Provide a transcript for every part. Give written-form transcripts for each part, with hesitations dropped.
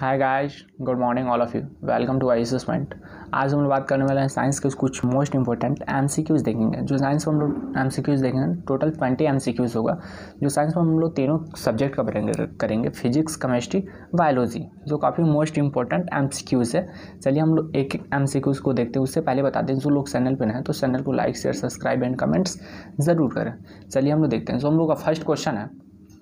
Hi guys, good morning all of you. Welcome to ICS point. आज हम लोग बात करने वाले हैं साइंस के कुछ मोस्ट इंपॉर्टेंट एमसीक्यूज़ देखेंगे। जो साइंस में हम लोग एमसीक्यूज़ देखेंगे, टोटल 20 एमसीक्यूज़ होगा। जो साइंस में हम लोग तीनों सब्जेक्ट का करेंगे फिजिक्स, केमिस्ट्री, बायोलॉजी, जो काफ़ी मोस्ट इंपॉर्टेंट एमसीक्यूज़ है। चलिए हम लोग एक एक एमसीक्यूज़ को देखते हैं। उससे पहले बता दें, जो लोग चैनल पर हैं तो चैनल को like, share, subscribe and comments ज़रूर करें। चलिए हम लोग देखते हैं। तो हम लोग का फर्स्ट क्वेश्चन है,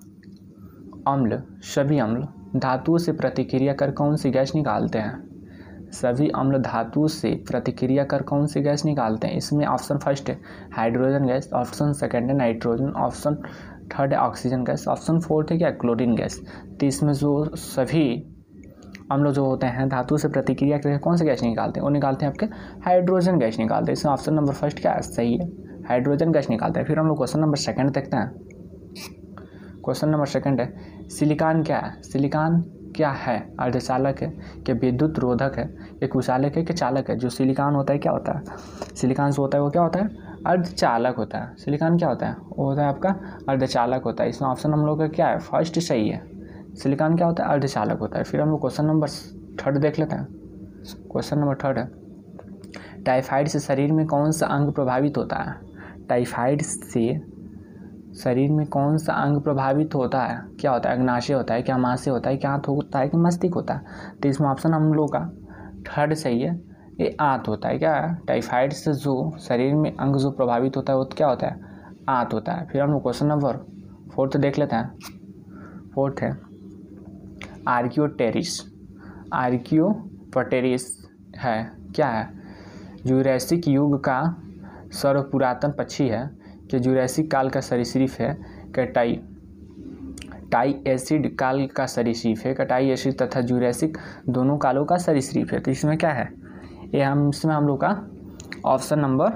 अम्ल, सभी अम्ल धातुओं से प्रतिक्रिया कर कौन सी गैस निकालते हैं? सभी अम्ल धातु से प्रतिक्रिया कर कौन सी गैस निकालते हैं? इसमें ऑप्शन फर्स्ट है हाइड्रोजन गैस, ऑप्शन सेकंड है नाइट्रोजन, ऑप्शन थर्ड है ऑक्सीजन गैस, ऑप्शन फोर्थ है क्या क्लोरीन गैस। तो इसमें जो सभी अम्ल जो होते हैं धातु से प्रतिक्रिया करके कौन सी गैस निकालते हैं? वो निकालते हैं आपके हाइड्रोजन गैस निकालते हैं। इसमें ऑप्शन नंबर फर्स्ट क्या है? सही है, हाइड्रोजन गैस निकालते हैं। फिर हम लोग क्वेश्चन नंबर सेकंड देखते हैं। क्वेश्चन नंबर सेकंड है, सिलिकॉन क्या है? सिलिकॉन क्या है? अर्धचालक है कि विद्युत रोधक है कि कुचालक है कि चालक है? जो सिलिकॉन होता है क्या होता है? सिलिकॉन जो होता है वो क्या होता है? अर्धचालक होता है। सिलिकॉन क्या होता है? वो होता है आपका अर्धचालक होता है। इसमें ऑप्शन हम लोग का क्या है? फर्स्ट सही है। सिलिकॉन क्या होता है? अर्धचालक होता है। फिर हम लोग क्वेश्चन नंबर थर्ड देख लेते हैं। क्वेश्चन नंबर थर्ड है, टाइफाइड से शरीर में कौन सा अंग प्रभावित होता है? टाइफाइड से शरीर में कौन सा अंग प्रभावित होता है? क्या होता है? अग्नाशय होता है, क्या आमाशय होता है, क्या आंत होता है कि मस्तिष्क होता है? तो इसमें ऑप्शन हम लोग का थर्ड सही है, ये आंत होता है। क्या है? टाइफाइड से जो शरीर में अंग जो प्रभावित होता है वो क्या होता है? आंत होता है। फिर हम लोग क्वेश्चन नंबर फोर्थ देख लेते हैं। फोर्थ है आर्कियोटेरिस। आर्कियोपटेरिस है क्या है? जुरैसिक युग का सर्वपुरातन पक्षी है कि जुरैसिक काल का सरीसृप है कि टाई एसिड काल का सरीसृप है कि टाई एसिड तथा जुरैसिक दोनों कालों का सरीसृप है? तो इसमें क्या है? इसमें हम लोग का ऑप्शन नंबर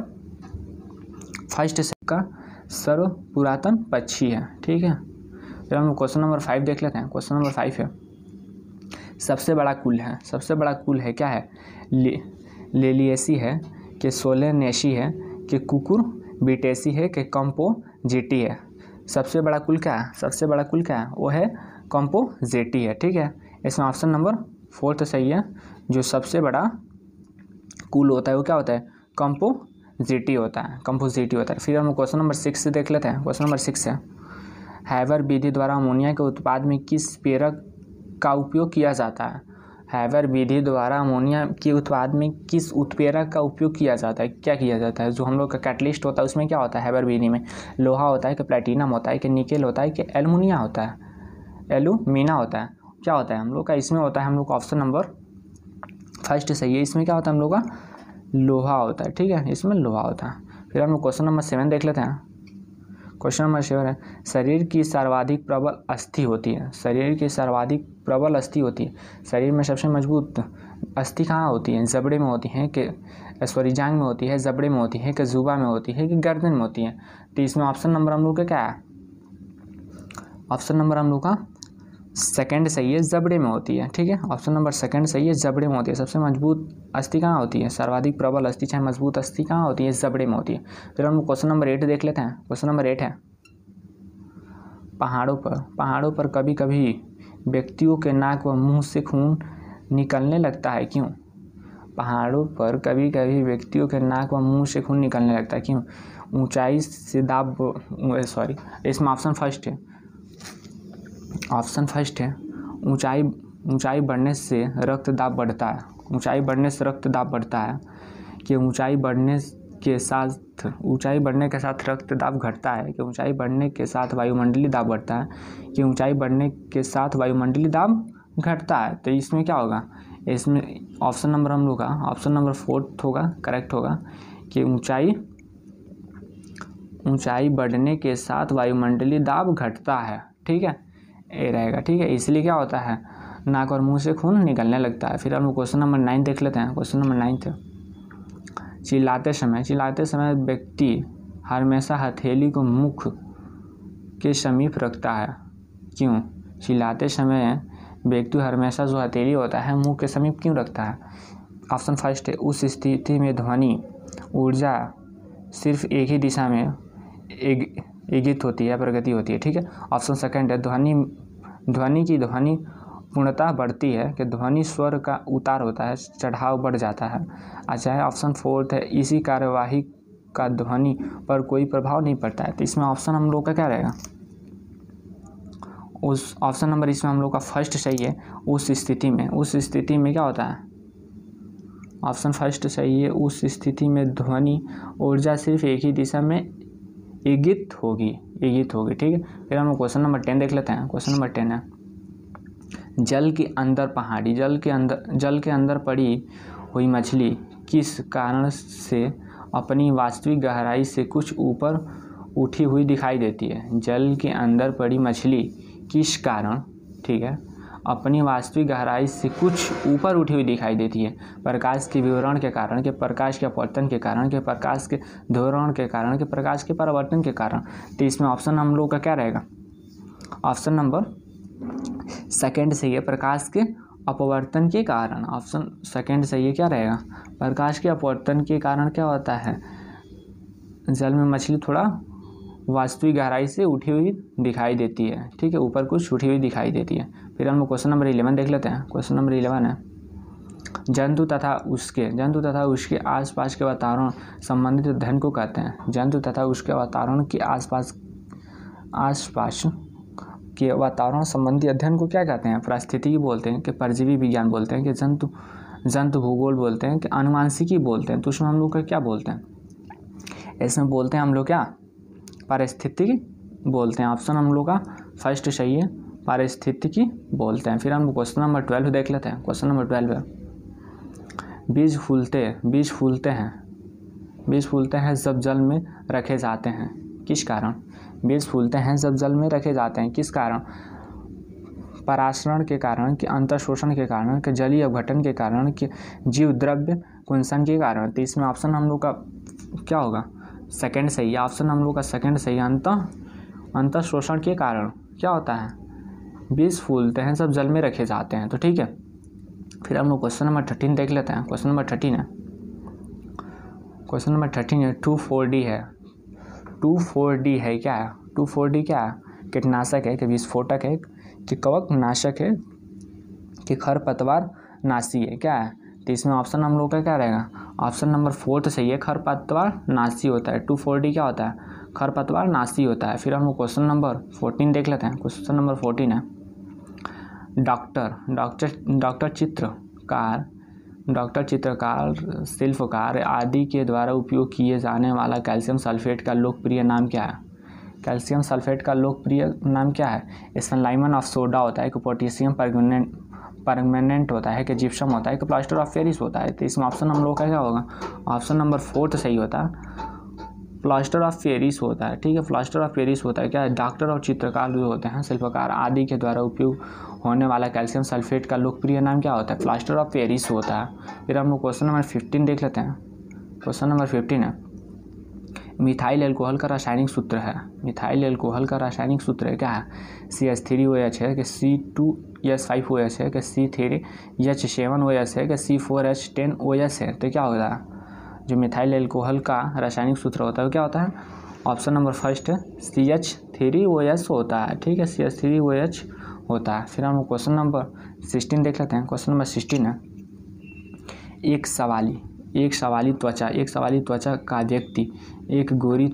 फर्स्ट का सर्व पुरातन पक्षी है। ठीक है। फिर हम क्वेश्चन नंबर 5 देख लेते हैं। क्वेश्चन नंबर 5 है, सबसे बड़ा कुल है। सबसे बड़ा कुल है क्या है? लेलिएसी है कि सोलेनेसी है कि कुकुर बीटेसी है कि कंपोजिटी है? सबसे बड़ा कुल क्या है? सबसे बड़ा कुल क्या है? वो है कंपोजिटी है। ठीक है। इसमें ऑप्शन नंबर फोर्थ सही है। जो सबसे बड़ा कुल होता है वो क्या होता है? कंपोजिटी होता है। कंपोजिटी होता है। फिर हम क्वेश्चन नंबर 6 देख लेते हैं। क्वेश्चन नंबर 6 है, हैबर विधि द्वारा अमोनिया के उत्पाद में किस प्रेरक का उपयोग किया जाता है? हैबर विधि द्वारा अमोनिया के उत्पाद में किस उत्प्रेरक का उपयोग किया जाता है? क्या किया जाता है? जो हम लोग का कैटलिस्ट होता है उसमें क्या होता है? हैबर विधि में लोहा होता है कि प्लेटिनम होता है कि निकेल होता है कि एल्युमिनियम होता है? एल्यूमिना होता है। क्या होता है हम लोग का? इसमें होता है हम लोग का ऑप्शन नंबर फर्स्ट सही है। इसमें क्या होता है हम लोग का? लोहा होता है। ठीक है, इसमें लोहा होता है। फिर हम लोग क्वेश्चन नंबर 7 देख लेते हैं। क्वेश्चन नंबर 7 है, शरीर की सर्वाधिक प्रबल अस्थि होती है। शरीर की सर्वाधिक प्रबल अस्थि होती है। शरीर में सबसे मजबूत अस्थि कहाँ होती है? जबड़े में होती है कि जांघ में होती है, जबड़े में होती है कि जुबा में होती है कि गर्दन में होती है? तो इसमें ऑप्शन नंबर हम लोग का क्या है? ऑप्शन नंबर हम लोग का सेकंड सही है, जबड़े में होती है। ठीक है, ऑप्शन नंबर सेकंड सही है, जबड़े में होती है। सबसे मजबूत अस्थि कहाँ होती है? सर्वाधिक प्रबल अस्थि चाहे मजबूत अस्थि कहाँ होती है? जबड़े में होती है। फिर हम क्वेश्चन नंबर 8 देख लेते हैं। क्वेश्चन नंबर 8 है, पहाड़ों पर कभी कभी व्यक्तियों के नाक व मुंह से खून निकलने लगता है, क्यों? पहाड़ों पर कभी कभी व्यक्तियों के नाक व मुंह से खून निकलने लगता है, क्यों? ऊंचाई से इसमें ऑप्शन फर्स्ट है। ऑप्शन फर्स्ट है, ऊंचाई बढ़ने से रक्त दाब बढ़ता है। ऊंचाई बढ़ने से रक्त दाब बढ़ता है कि ऊंचाई बढ़ने के साथ रक्त दाब घटता है कि ऊंचाई बढ़ने के साथ वायुमंडलीय दाब बढ़ता है कि ऊंचाई बढ़ने के साथ वायुमंडलीय दाब घटता है? तो इसमें क्या होगा? इसमें ऑप्शन नंबर हम लोग का ऑप्शन नंबर 4 होगा, करेक्ट होगा कि ऊंचाई बढ़ने के साथ वायुमंडलीय दाब घटता है। ठीक है, ये रहेगा। ठीक है, इसलिए क्या होता है? नाक और मुंह से खून निकलने लगता है। फिर हम क्वेश्चन नंबर 9 देख लेते हैं। क्वेश्चन नंबर 9 चिल्लाते समय व्यक्ति हमेशा हथेली को मुख के समीप रखता है, क्यों? चिल्लाते समय व्यक्ति हमेशा जो हथेली होता है मुंह के समीप क्यों रखता है? ऑप्शन फर्स्ट है, उस स्थिति में ध्वनि ऊर्जा सिर्फ एक ही दिशा में इंगित होती है, प्रगति होती है। ठीक है, ऑप्शन सेकंड है, ध्वनि की पूर्णता बढ़ती है कि ध्वनि स्वर का उतार होता है, चढ़ाव बढ़ जाता है। अच्छा है ऑप्शन 4 है, इसी कार्यवाही का ध्वनि पर कोई प्रभाव नहीं पड़ता है। तो इसमें ऑप्शन हम लोग का क्या रहेगा, उस ऑप्शन नंबर इसमें हम लोग का फर्स्ट सही है। उस स्थिति में क्या होता है, ऑप्शन फर्स्ट सही है। उस स्थिति में ध्वनि ऊर्जा सिर्फ एक ही दिशा में इंगित होगी, ठीक है। फिर हम क्वेश्चन नंबर 10 देख लेते हैं। क्वेश्चन नंबर 10 है, जल के अंदर पहाड़ी, जल के अंदर पड़ी हुई मछली किस कारण से अपनी वास्तविक गहराई से कुछ ऊपर उठी हुई दिखाई देती है। जल के अंदर पड़ी मछली किस कारण, ठीक है, अपनी वास्तविक गहराई से कुछ ऊपर उठी हुई दिखाई देती है। प्रकाश के विवरण के कारण, के प्रकाश के अपवर्तन के कारण, के प्रकाश के ध्रुवण के कारण, के प्रकाश के परावर्तन के कारण। तो इसमें ऑप्शन हम लोग का क्या रहेगा, ऑप्शन नंबर सेकंड सही है, प्रकाश के अपवर्तन के कारण। ऑप्शन सेकंड सही है, क्या रहेगा, प्रकाश के अपवर्तन के कारण क्या होता है, जल में मछली थोड़ा वास्तविक गहराई से उठी हुई दिखाई देती है, ठीक है, ऊपर कुछ उठी हुई दिखाई देती है। फिर हम क्वेश्चन नंबर 11 देख लेते हैं। क्वेश्चन नंबर 11 है, जंतु तथा उसके आसपास के वातावरण संबंधित अध्ययन को कहते हैं। जंतु तथा उसके वातावरण के आसपास के वातावरण संबंधी अध्ययन को क्या कहते हैं, पारिस्थितिकी बोलते हैं, कि परजीवी विज्ञान बोलते हैं, कि जंतु भूगोल बोलते हैं, कि आनुवांशिकी बोलते हैं। तो उसमें हम लोग का क्या बोलते हैं, इसमें बोलते हैं हम लोग क्या, पारिस्थितिकी बोलते हैं। ऑप्शन हम लोग का फर्स्ट सही है, पारिस्थितिकी बोलते हैं। फिर हम क्वेश्चन नंबर 12 देख लेते हैं। क्वेश्चन नंबर 12 है, बीज फूलते हैं जब जल में रखे जाते हैं, किस कारण। बीज फूलते हैं जब जल में रखे जाते हैं, किस कारण, परासरण के कारण, कि अंतःशोषण के कारण, कि जलीय अपघटन के कारण, कि जीव द्रव्य कुंसन के कारण। तो इसमें ऑप्शन हम लोग का क्या होगा, सेकंड सही है। ऑप्शन हम लोग का सेकंड सही है, अंतःशोषण के कारण क्या होता है, बीज फूलते हैं जब जल में रखे जाते हैं। तो ठीक है, फिर हम लोग क्वेश्चन नंबर 13 देख लेते हैं। क्वेश्चन नंबर 13 है, 2,4-D है। 2,4-D है क्या है, 2,4-D क्या है, कीटनाशक है, कि विस्फोटक है, कि कवक नाशक है, कि खरपतवार नाशी है, क्या है। तो इसमें ऑप्शन हम लोग का क्या रहेगा, ऑप्शन नंबर 4 तो सही है, खरपतवार नाशी होता है। 2,4-D क्या होता है, खरपतवार नाशी होता है। फिर हम लोग क्वेश्चन नंबर 14 देख लेते हैं। क्वेश्चन नंबर 14 है, डॉक्टर चित्रकार शिल्पकार आदि के द्वारा उपयोग किए जाने वाला कैल्शियम सल्फेट का लोकप्रिय नाम क्या है। कैल्शियम सल्फेट का लोकप्रिय नाम क्या है, इसमें लाइमन ऑफ सोडा होता है, कि पोटेशियम परमैंगनेट होता है, कि जिप्सम होता है, कि प्लास्टर ऑफ पेरिस होता है। तो इसमें ऑप्शन हम लोग का क्या होगा, ऑप्शन नंबर 4 तो सही होता है, प्लास्टर ऑफ पेरिस होता है, ठीक है, प्लास्टर ऑफ पेरिस होता है। क्या है, डॉक्टर और चित्रकार जो होते हैं शिल्पकार आदि के द्वारा उपयोग होने वाला कैल्शियम सल्फेट का लोकप्रिय नाम क्या होता है, प्लास्टर ऑफ पेरिस होता है। फिर हम लोग क्वेश्चन नंबर 15 देख लेते हैं। क्वेश्चन नंबर 15 है, मिथाइल एल्कोहल का रासायनिक सूत्र है। मिथाइल एल्कोहल का रासायनिक सूत्र है क्या है, CH3OH है, कि C2H5OH है, कि C3H7OH है, कि C4H10OH है। तो क्या होता है, जो मिथाइल एल्कोहल का रासायनिक सूत्र होता है वो क्या होता है, ऑप्शन नंबर फर्स्ट है, CH3OH होता है, ठीक है, CH3OH होता है। फिर हम क्वेश्चन नंबर 16 देख लेते हैं। क्वेश्चन नंबर 16 है, एक सवाली त्वचा का व्यक्ति एक गोरी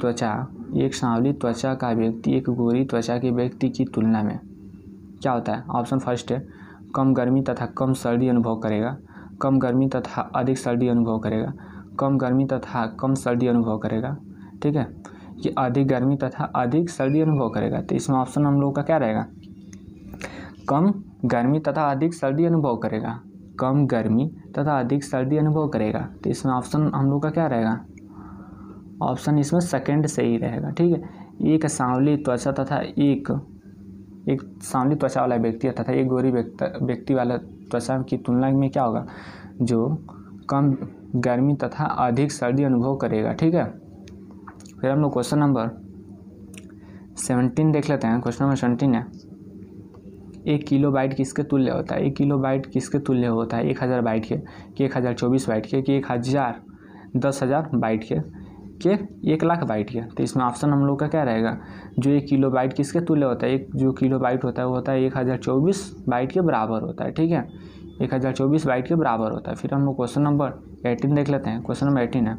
त्वचा के व्यक्ति की तुलना में क्या होता है। ऑप्शन फर्स्ट है, कम गर्मी तथा कम सर्दी अनुभव करेगा, कम गर्मी तथा अधिक सर्दी अनुभव करेगा, कम गर्मी तथा कम सर्दी अनुभव करेगा, ठीक है, कि अधिक गर्मी तथा अधिक सर्दी अनुभव करेगा। तो इसमें ऑप्शन हम लोग का क्या रहेगा, कम गर्मी तथा अधिक सर्दी अनुभव करेगा, कम गर्मी तथा अधिक सर्दी अनुभव करेगा। तो इसमें ऑप्शन हम लोग का क्या रहेगा, ऑप्शन इसमें सेकंड सही रहेगा, ठीक है। एक सांवली त्वचा तथा एक सांवली त्वचा वाला व्यक्ति तथा एक गोरी व्यक्ति वाला त्वचा की तुलना में क्या होगा, जो कम गर्मी तथा अधिक सर्दी अनुभव करेगा, ठीक है। फिर हम लोग क्वेश्चन नंबर 17 देख लेते हैं। क्वेश्चन नंबर 17 है, 1 किलोबाइट किसके तुल्य होता है। 1 किलोबाइट किसके तुल्य होता है, 1000 बाइट के, कि 1024 बाइट के, कि 1000 बाइट के, के 1,00,000 बाइट के। तो इसमें ऑप्शन हम लोग का क्या रहेगा, जो 1 किलोबाइट किसके तुल्य होता है, एक जो किलोबाइट होता है वो होता है 1024 बाइट के बराबर होता है। ठीक है, 1024 बाइट के बराबर होता है। फिर हम लोग क्वेश्चन नंबर 18 देख लेते हैं। क्वेश्चन नंबर 18 है,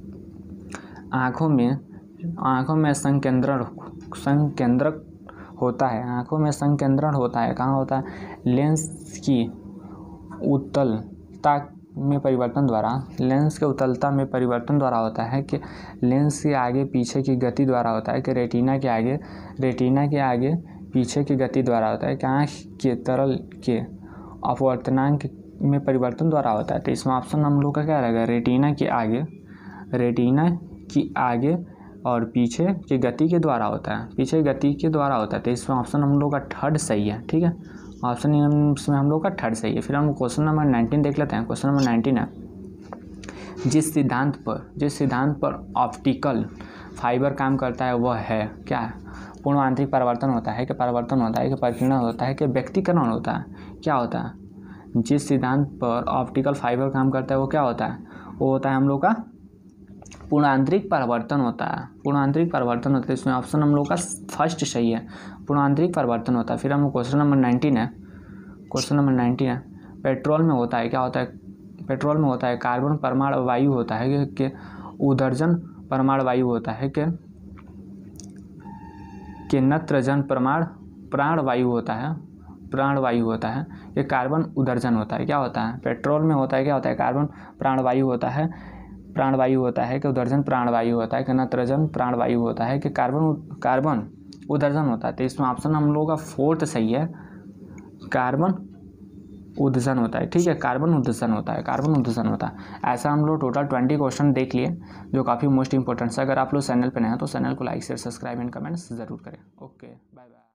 आँखों में संकेंद्रक होता है। आँखों में संकेंद्रण होता है, कहाँ होता है, लेंस की उत्तलता में परिवर्तन द्वारा, लेंस के उत्तलता में परिवर्तन द्वारा होता है कि लेंस के आगे पीछे की गति द्वारा होता है कि रेटिना के आगे पीछे की गति द्वारा होता है कि आँख के तरल के अपवर्तनांक में परिवर्तन द्वारा होता है। तो इसमें ऑप्शन हम लोग का क्या रहेगा, रेटिना की आगे और पीछे की गति के द्वारा होता है, पीछे गति के द्वारा होता है। तो इसमें ऑप्शन हम लोग का थर्ड सही है। ठीक है, ऑप्शन इसमें हम लोग का थर्ड सही है। फिर हम क्वेश्चन नंबर 19 देख लेते हैं। क्वेश्चन नंबर 19 है, जिस सिद्धांत पर ऑप्टिकल फाइबर काम करता है वह है क्या है, पूर्ण आंतरिक परावर्तन होता है कि परिकीर्णन होता है कि व्यक्तीकरण होता है, क्या होता है। जिस सिद्धांत पर ऑप्टिकल फाइबर काम करता है वो क्या होता है, वो होता है हम लोग का पूर्ण आंतरिक परावर्तन होता है। इसमें ऑप्शन हम लोग का फर्स्ट सही है, पूर्ण आंतरिक परावर्तन होता है। फिर हम क्वेश्चन नंबर 19 है, पेट्रोल में होता है, क्या होता है, पेट्रोल में होता है कार्बन परमाणु वायु होता है कि उदर्जन परमाणु वायु होता है कि नत्रजन प्राणवायु होता है कि कार्बन उदर्जन होता है, क्या होता है, पेट्रोल में होता है, क्या होता है, कार्बन प्राणवायु होता है कि उदर्जन प्राणवायु होता है कि नत्रजन प्राणवायु होता है कि कार्बन उदर्जन होता है। तो इसमें ऑप्शन हम लोगों का फोर्थ सही है, कार्बन उदजन होता है। ठीक है, कार्बन उदजन होता है। ऐसा हम लोग टोटल 20 क्वेश्चन देख लिए जो काफ़ी मोस्ट इंपॉर्टेंट है। अगर आप लोग चैनल पर नए हैं तो चैनल को like share subscribe and comments ज़रूर करें। Okay, bye bye.